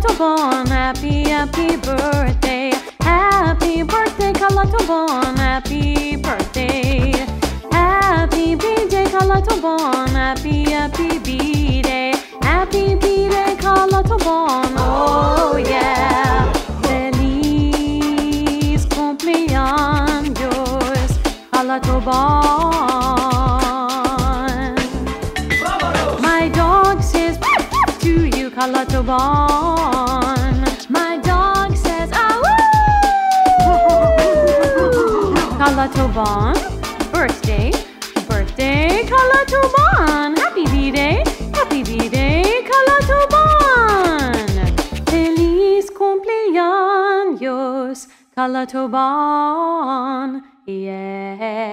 KHAALATOBON, happy birthday. Happy birthday, KHAALATOBON, happy birthday. Happy birthday, KHAALATOBON, happy birthday. Happy birthday, KHAALATOBon, oh yeah. Feliz cumpleaños, KHAALATOBon. My dog says to you, KHAALATOBon. My dog says KHAALATOBon, birthday, KHAALATOBon. Happy birthday, KHAALATOBon. Feliz cumpleaños, KHAALATOBon, yeah.